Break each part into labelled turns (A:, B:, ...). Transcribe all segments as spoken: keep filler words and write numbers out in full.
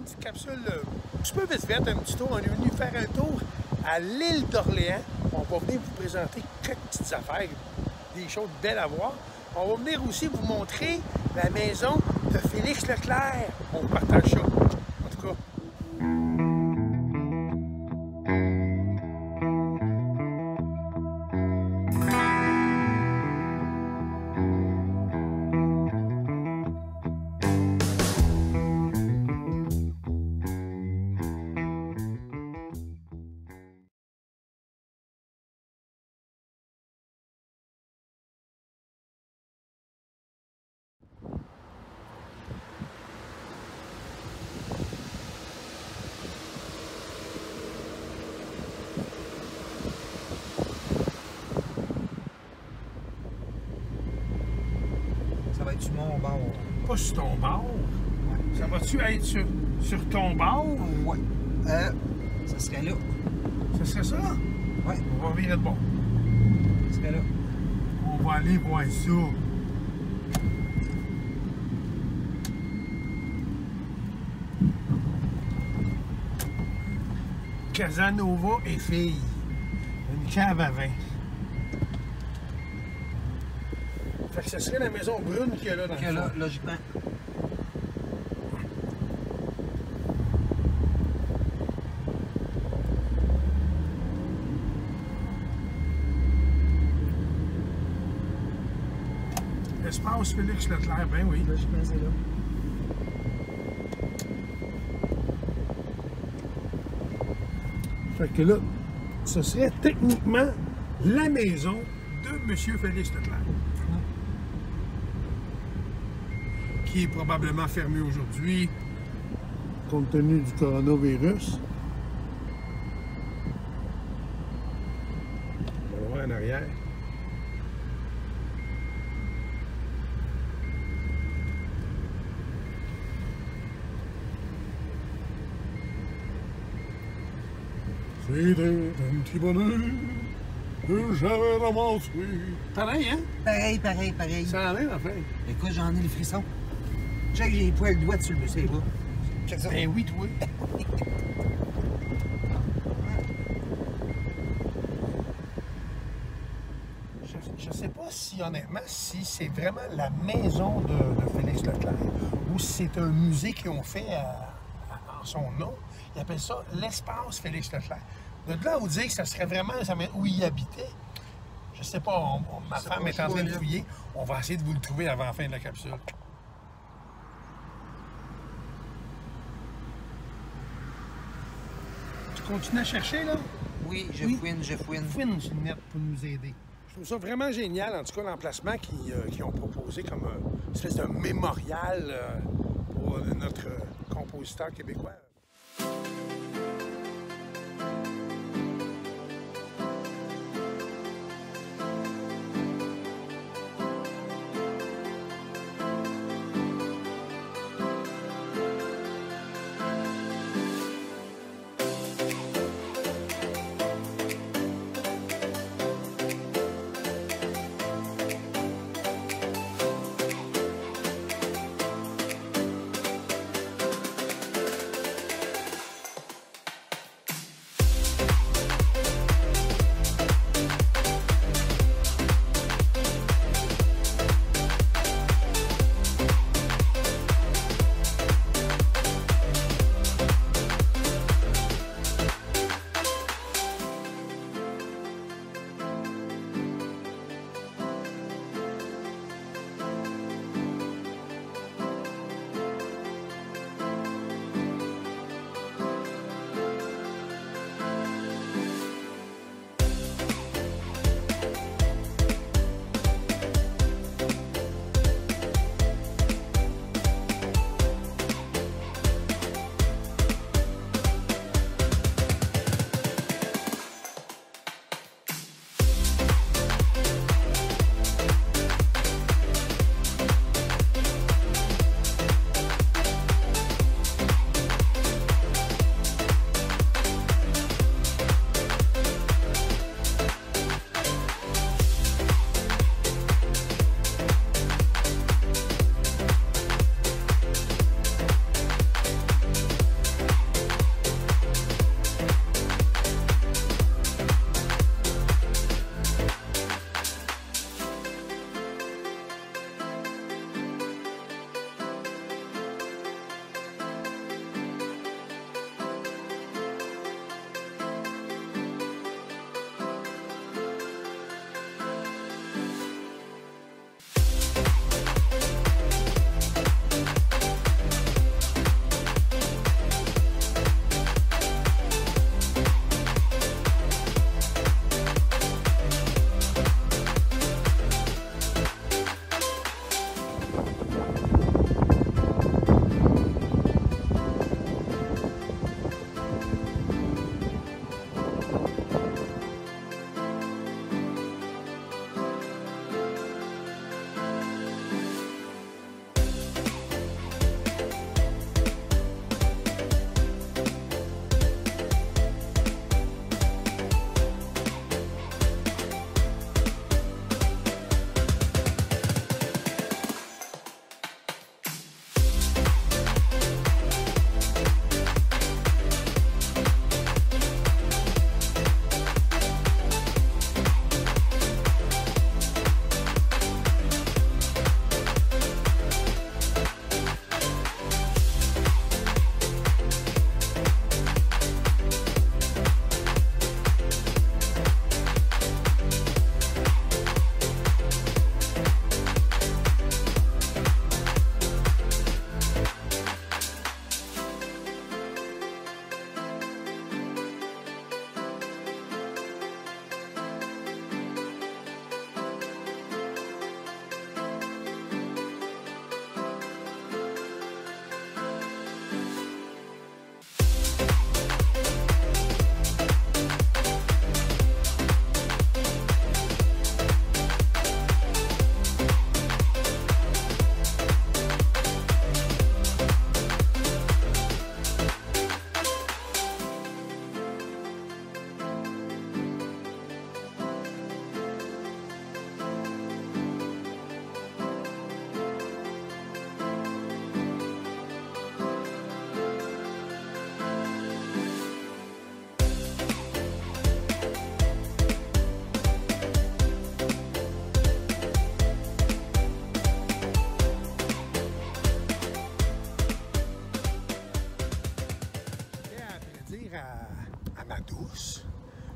A: une petite capsule euh, un petit peu vite faite, un petit tour. On est venu faire un tour à l'île d'Orléans. On va venir vous présenter quelques petites affaires, des choses belles à voir. On va venir aussi vous montrer la maison de Félix Leclerc. On partage ça, en tout cas.
B: Ça va être sur mon bord.
A: Pas sur ton bord. Ouais. Ça va-tu être sur, sur ton bord?
B: Oui. Euh, ça serait là.
A: Ce serait ça?
B: Oui.
A: On va virer de bord.
B: Ça serait là.
A: On va aller voir ça. Casanova et fille. Une cave à vin. Fait que ce serait la maison brune qu'il y a là dans
B: Que
A: le
B: là,
A: fond.
B: logiquement.
A: Espace Félix Leclerc, ben oui.
B: Logiquement, c'est là.
A: Fait que là, ce serait techniquement la maison de M. Félix Leclerc. Qui est probablement fermée aujourd'hui, compte tenu du coronavirus. On va le voir en arrière. C'était un petit bonheur que j'avais ramassé. Pareil, hein?
B: Pareil, pareil, pareil.
A: Ça en est, en fait.
B: Écoute, j'en ai les frissons. Check, j'ai les poils de doigts sur le dessus des bras. Check ça.
A: Ben oui, toi. Je ne sais pas si, honnêtement, si c'est vraiment la maison de, de Félix Leclerc ou si c'est un musée qu'ils ont fait à, à, en son nom. Ils appellent ça l'espace Félix Leclerc. De là, on dit que ça serait vraiment où il habitait. Je ne sais pas, on, on, ma femme est en train de fouiller. On va essayer de vous le trouver avant la fin de la capsule. Tu continues à chercher, là?
B: Oui, je
A: Oui.
B: fouine, je fouine.
A: Fouine sur le net pour nous aider. Je trouve ça vraiment génial, en tout cas, l'emplacement qu'ils euh, qu'ils ont proposé comme euh, une espèce de mémorial euh, pour euh, notre euh, compositeur québécois.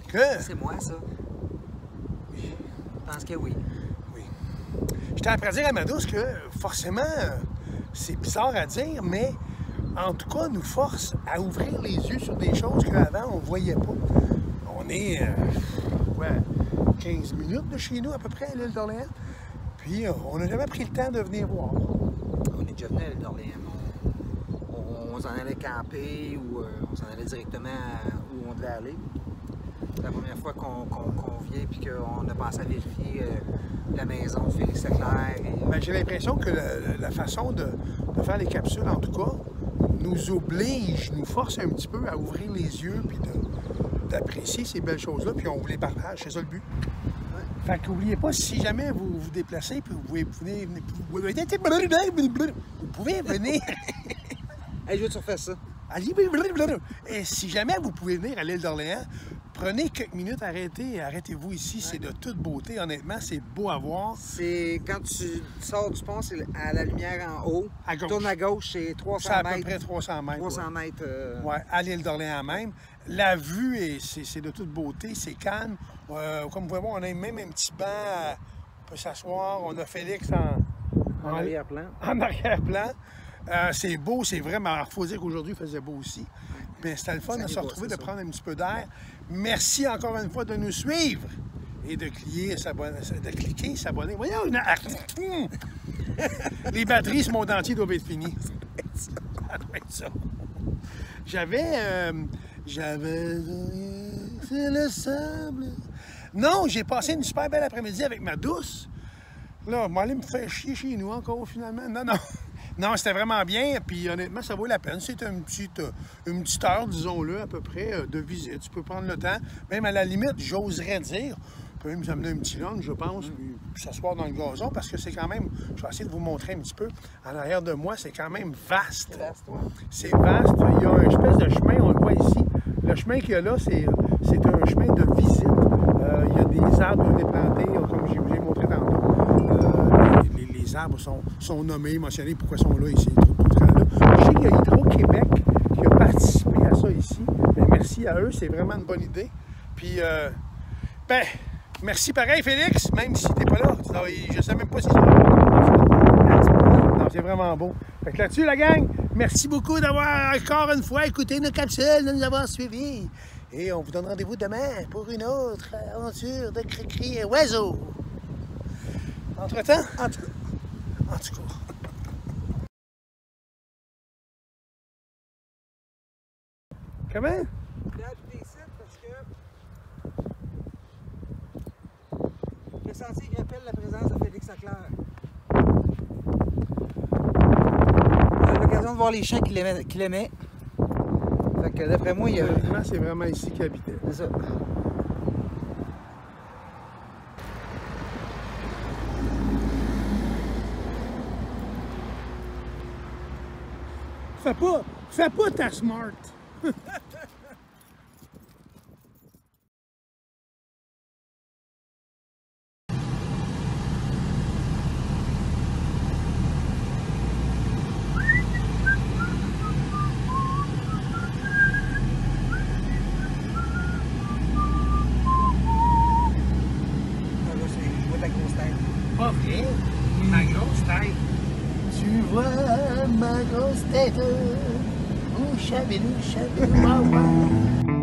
A: Que?
B: C'est moi, ça. Je pense que oui.
A: Oui. J'étais après à dire à ma douce que, forcément, c'est bizarre à dire, mais en tout cas, nous force à ouvrir les yeux sur des choses qu'avant, on ne voyait pas. On est, euh, ouais, quinze minutes de chez nous, à peu près, à l'île d'Orléans. Puis, euh, on n'a jamais pris le temps de venir voir.
B: On est déjà venu à l'île d'Orléans. On, on s'en allait camper ou euh, on s'en allait directement où on devait aller. C'est la première fois qu'on qu'on, qu'on vient et qu'on a pensé à vérifier euh, la maison de Félix Leclerc. Et, euh...
A: ben, j'ai l'impression que la, la façon de, de faire les capsules, en tout cas, nous oblige, nous force un petit peu à ouvrir les yeux puis d'apprécier ces belles choses-là, puis on vous les partage, c'est ça le but. Ouais. Fait qu'oubliez pas, si jamais vous vous déplacez, puis vous pouvez venir... Vous pouvez venir...
B: Hey, je veux que tu refasses ça.
A: Et si jamais vous pouvez venir à l'île d'Orléans, prenez quelques minutes, arrêtez, arrêtez-vous ici, ouais. C'est de toute beauté, honnêtement, c'est beau à voir.
B: C'est quand tu sors du pont, c'est à la lumière en haut.
A: À gauche.
B: Tu tournes à gauche, c'est trois cents mètres.
A: C'est à peu près trois cents mètres.
B: trois cents mètres. Euh...
A: Ouais, à l'île d'Orléans même. La vue, c'est de toute beauté, c'est calme. Euh, comme vous pouvez voir, on a même un petit banc, on peut s'asseoir. On a Félix en,
B: en, en arrière-plan.
A: En arrière-plan. Euh, c'est beau, c'est vraiment. Il faut dire qu'aujourd'hui, il faisait beau aussi. Mais c'était le fun de se retrouver, de prendre un petit peu d'air. Merci encore une fois de nous suivre et de cliquer, de cliquer, s'abonner. Voyons, une... Les batteries sur mon dentier doivent être finies. Ça doit être ça. J'avais... Euh, J'avais... C'est le sable. Non, j'ai passé une super belle après-midi avec ma douce. Là, moi, aller me faire chier chez nous encore, finalement. Non, non. Non, c'était vraiment bien, puis honnêtement, ça vaut la peine. C'est une petite, une petite heure, disons-le, à peu près, de visite. Tu peux prendre le temps. Même à la limite, j'oserais dire, on peut même nous amener un petit lunch, je pense, puis, puis s'asseoir dans le gazon, parce que c'est quand même, je vais essayer de vous montrer un petit peu, en arrière de moi, c'est quand même vaste.
B: C'est vaste, ouais.
A: C'est vaste. Il y a une espèce de chemin, on le voit ici. Le chemin qu'il y a là, c'est un chemin de visite. Euh, il y a des arbres déplantés, comme je vous ai montré tantôt. Euh, les, les, les arbres sont, sont nommés, mentionnés, pourquoi ils sont là ici. Tout, tout là. Je sais qu'il y a Hydro-Québec qui a participé à ça ici. Bien, merci à eux, c'est vraiment une bonne idée. Puis, euh, ben, merci pareil, Félix, même si t'es pas là. Je sais même pas si c'est non, c'est vraiment beau. Fait que là-dessus, la gang, merci beaucoup d'avoir encore une fois écouté nos capsules, de nous avoir suivis. Et on vous donne rendez-vous demain pour une autre aventure de cri-cri et oiseaux. Entre-temps, en tout cas, en tout cas. Comment?
B: J'ai ajouté ici parce que le sentier rappelle la présence de Félix Leclerc. On a l'occasion de voir les chiens qu'il aimait. Qu'il aimait. Fait que d'après moi, il y a...
A: c'est vraiment ici qu'il habitait.
B: C'est ça.
A: Fais pas, fais pas ta smart. Ok, ma grosse tête. Tu vois ma grosse tête. Oh, chabelou, chabelou, waouh, waouh.